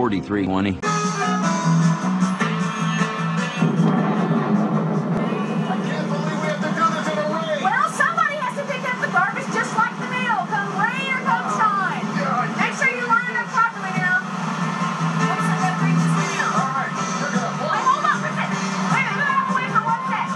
4320. Well, somebody has to pick up the garbage just like the meal. Come rain or come shine. Make sure you line up properly now. Looks like that reaches me now. All right, wait, hold on for a second. Wait a minute, move out of the way for one sec.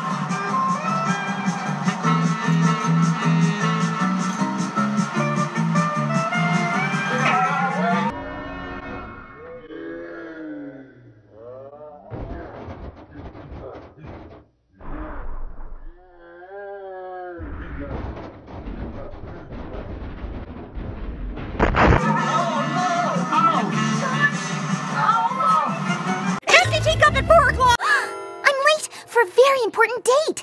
Empty teacup at 4 o'clock! I'm late for a very important date.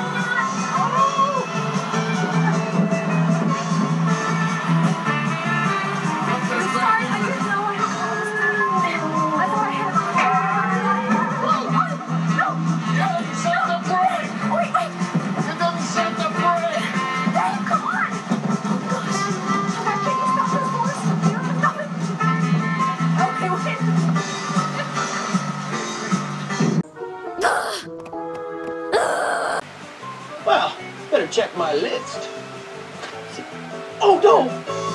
Well, better check my list. Oh, no!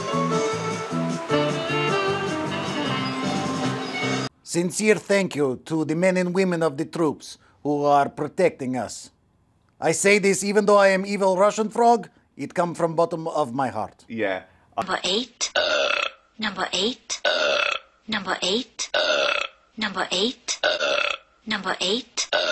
Sincere thank you to the men and women of the troops who are protecting us. I say this even though I am evil Russian frog, it comes from bottom of my heart. Yeah. Number 8. Number 8. Number 8. Number 8. Number 8.